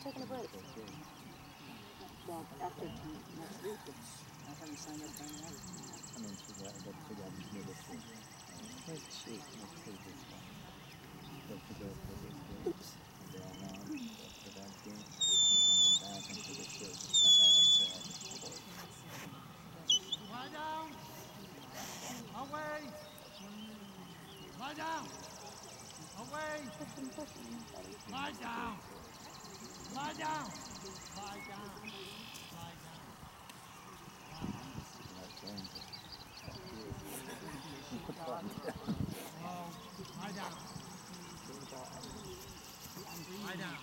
taking a break. Well, after next week, I haven't signed up for any other. I mean, to that military. Where's the sheet? Let's see this one. So to go to this gate, go around, go to that gate, and then back into the church, and then to other doors. Lie down! Away! Lie down! Away! Lie down! Lie down! Lie down! Lie down! No, lie down! Lie down!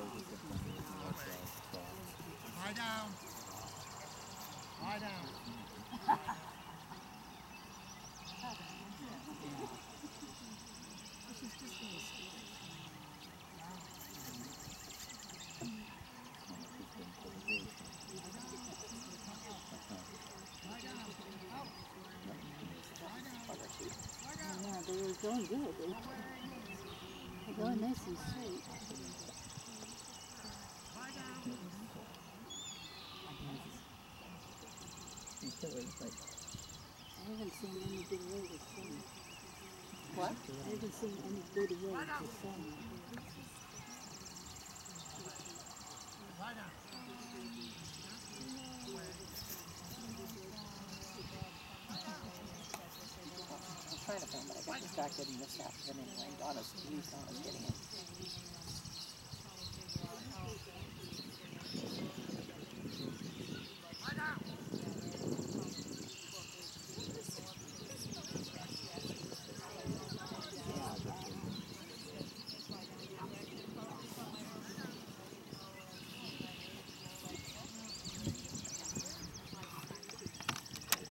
Lie down! Lie down! Yeah, they were going good. They're going nice and straight. I haven't seen any good way to sing. What? I haven't seen any good way to sing. Lie down! I'm trying to film, but I got distracted and missed half of it anyway. Donna's getting it.